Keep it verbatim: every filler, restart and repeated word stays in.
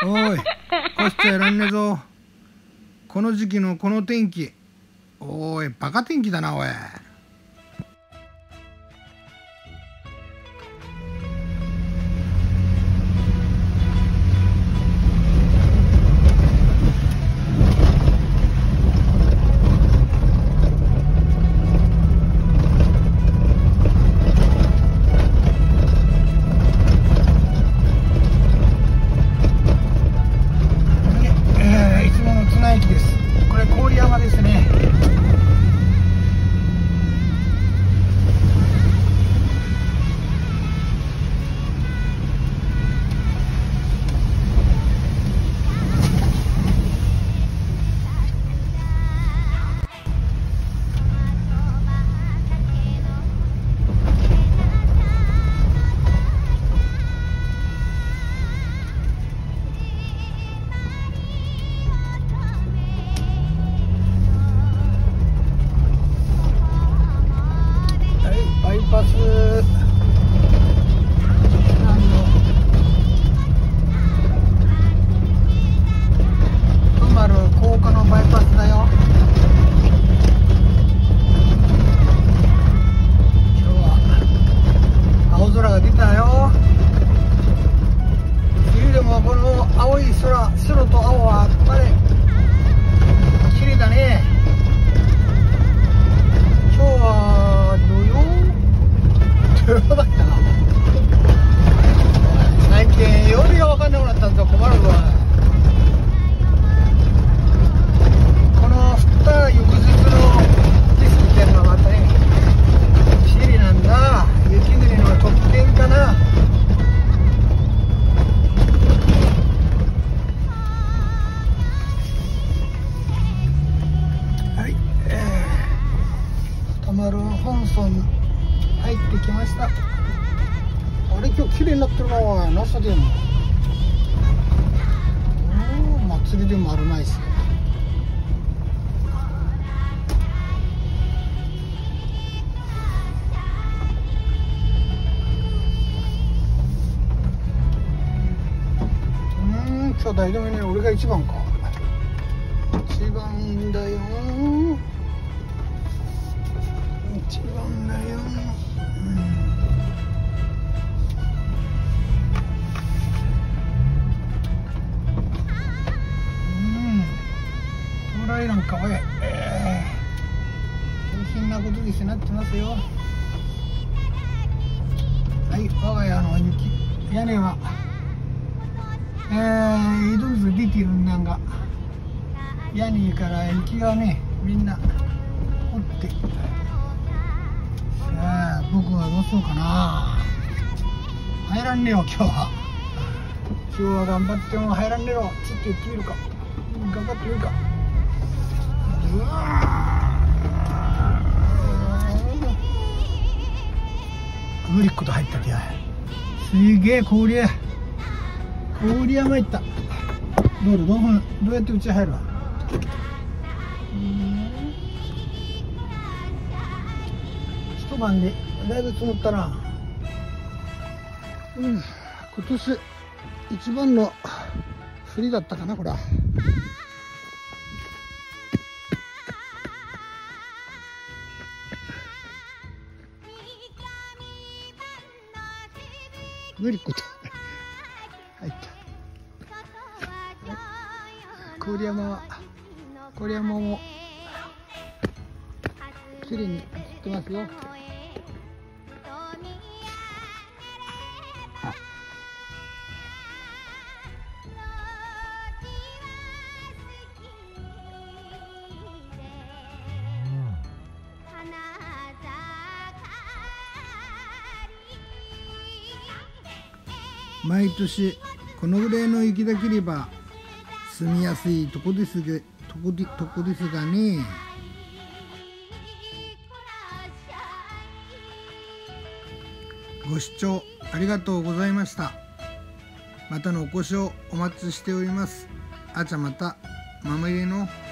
おい、こしちゃいらんねえぞ。この時期のこの天気。おい、バカ天気だなおい。バストマル高架のバイパスだよ。今日は青空が出たよ。冬でもこの青い空、白と青はやっぱり綺麗だね。今日は土曜土曜だったな。最近曜日が分かんなくなったんと困るわ。この降った翌日の景色っていうのはまたね不思議なんだ。雪国の特権かな。はい、えー、田丸本村入ってきました。あれ今日綺麗になってるなおい。ナスでもおー祭りでもあるまいっす。うーん今日大丈夫ね。俺が一番か。一番だよ一番だよ。なんかおい、えー、大変なことになってますよ。はい、我が家の雪屋根は、えー、色々出てるんだが、屋根から雪がね、みんな落って、さあ、僕はどうしようかな。入らんねよ、今日は。今日は頑張っても入らんねよ。ちょっと言ってみるか。頑張ってみるか。うわグリッコと入ったきや。すげえ氷や氷山行った。どうどうどうやってうち入るわ。一晩でだいぶ積もったな。うん今年一番の降りだったかなこれは。グリッコと入った。郡山は郡山もきれいに映ってますよ。毎年このぐらいの雪だければ住みやすいとこですが、とこで、とこですがね。ご視聴ありがとうございました。またのお越しをお待ちしております。あちゃまたまま入れの